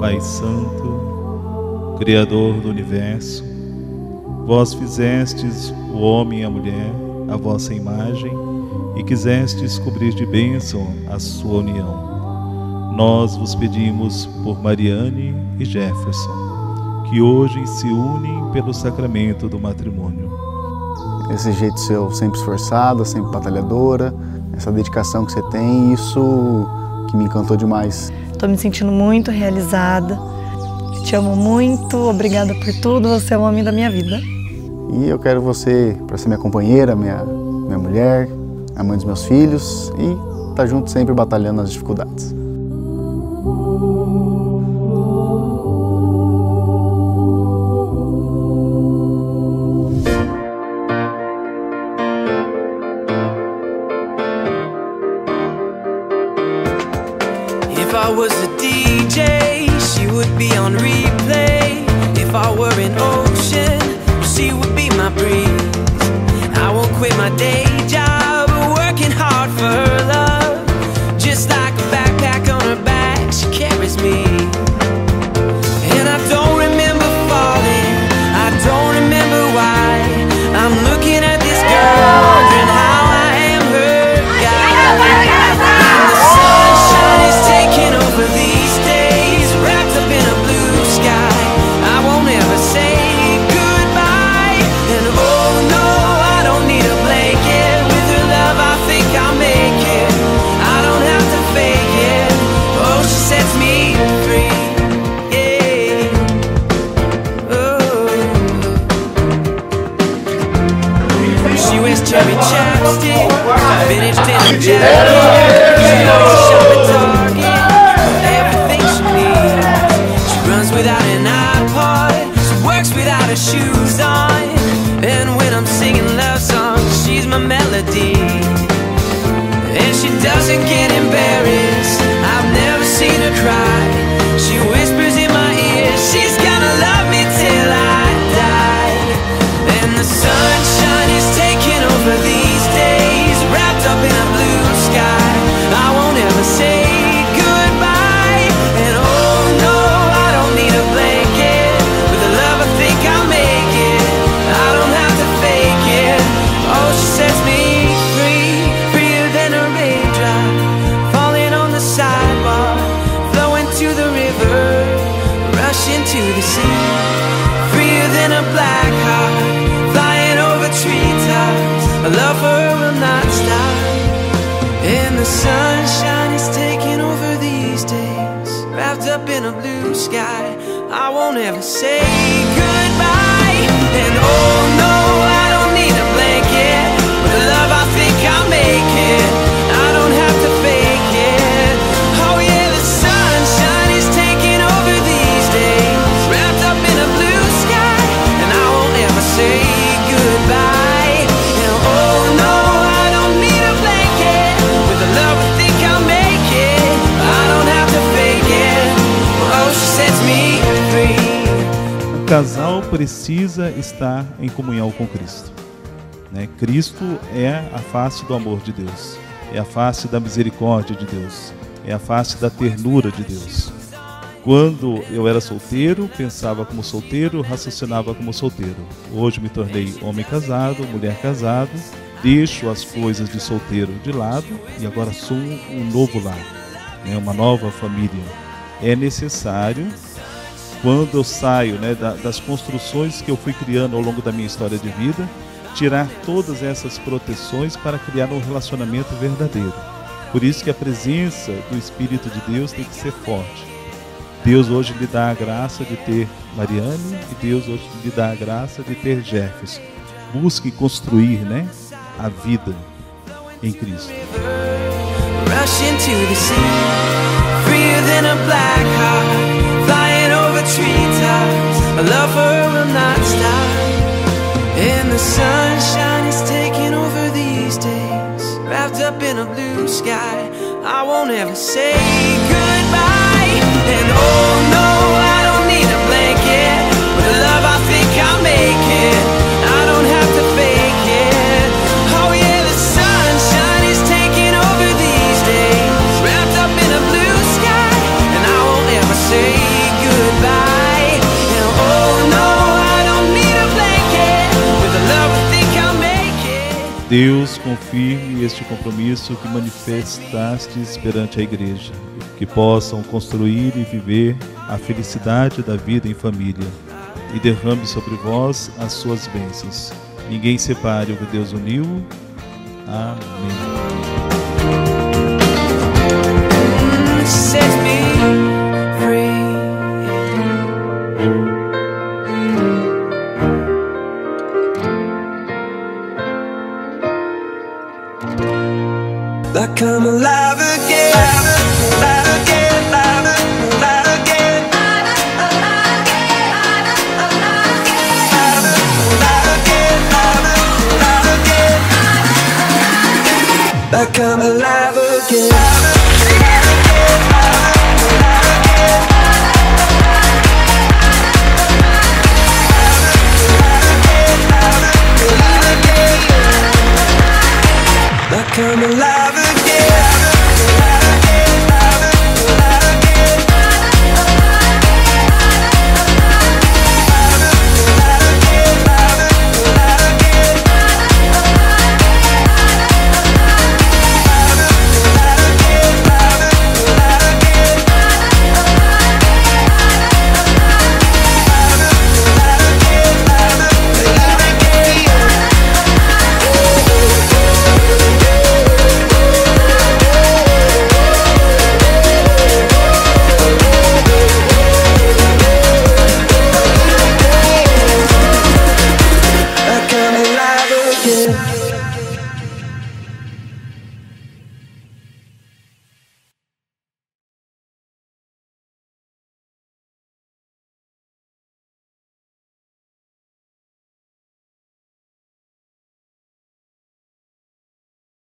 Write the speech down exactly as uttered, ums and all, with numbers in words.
Pai Santo, Criador do Universo, vós fizestes o homem e a mulher à vossa imagem e quisestes cobrir de bênção a sua união. Nós vos pedimos por Mariane e Jefferson, que hoje se unem pelo sacramento do matrimônio. Esse jeito seu, sempre esforçada, sempre batalhadora, essa dedicação que você tem, isso que me encantou demais. Estou me sentindo muito realizada, te amo muito, obrigada por tudo, você é o homem da minha vida. E eu quero você para ser minha companheira, minha, minha mulher, a mãe dos meus filhos e estar junto sempre batalhando nas dificuldades. If I was a D J, she would be on replay. If I were an ocean, she would be my breeze. I won't quit my day job, working hard for her love. Just like a backpack on her back, she carries me. And I don't remember falling, I don't remember why. I'm looking at this girl, wondering how I am her guy. And the sunshine is taking over these days, wrapped up in a blue sky. I won't ever say goodbye. And oh no, I don't need a blanket. With her love I think I'll make it. I don't have to fake it. Oh, she sets me free. Yeah. Oh. She wears cherry chapstick, finished in a jacket. She likes to shop at Target, everything she needs. She runs without an iPod, she works without her shoes on. And when I'm singing love songs, she's my melody. And she doesn't get embarrassed, I've never seen her cry. She whispers in my ear, she's gonna love me till I die. And the sunshine is taking over these days, wrapped up in a blue sky. I won't ever say goodbye. And oh no, I don't need a blanket. With the love I think I'll make it. I don't have to fake it. Oh, she sets me free, freer than a raindrop falling on the sidewalk, flowing to the river, rushing to the sea. Freer than a black heart, flying over treetops. A love for her will not stop. And the sunshine is taking over these days, wrapped up in a blue sky. I won't ever say goodbye. And oh no, I don't need a blanket. With the love I think I'll make it. I don't have to fake it. Oh yeah, the sunshine is taking over these days, wrapped up in a blue sky. And I won't ever say goodbye. And oh no, I don't need a blanket. With the love I think I'll make it. I don't have to fake it. Oh, she sets me free. O casal precisa estar em comunhão com Cristo, né? Cristo é a face do amor de Deus, é a face da misericórdia de Deus, é a face da ternura de Deus. Quando eu era solteiro, pensava como solteiro, raciocinava como solteiro. Hoje me tornei homem casado, mulher casado, deixo as coisas de solteiro de lado e agora sou um novo lar, né? Uma nova família. É necessário, quando eu saio, né, das construções que eu fui criando ao longo da minha história de vida, tirar todas essas proteções para criar um relacionamento verdadeiro. Por isso que a presença do Espírito de Deus tem que ser forte. Deus hoje lhe dá a graça de ter Mariane e Deus hoje lhe dá a graça de ter Jefferson. Busque construir, né, a vida em Cristo. Rushing to the sea, freer than a black heart, flying over treetops. A love for her will not stop. And the sunshine is taking over these days, wrapped up in a blue sky. I won't ever say goodbye. And oh no, I don't need a blanket. With the love I think I'll make it. I don't have to fake it. Oh yeah, the sunshine is taking over these days, wrapped up in a blue sky. And I won't ever say goodbye. Deus confirme este compromisso que manifestastes perante a Igreja, que possam construir e viver a felicidade da vida em família, e derrame sobre vós as suas bênçãos. Ninguém separe o que Deus uniu. Amém. Set me free. Like I'm alive again, alive again, alive, alive again, alive again, alive again, alive again. Like I'm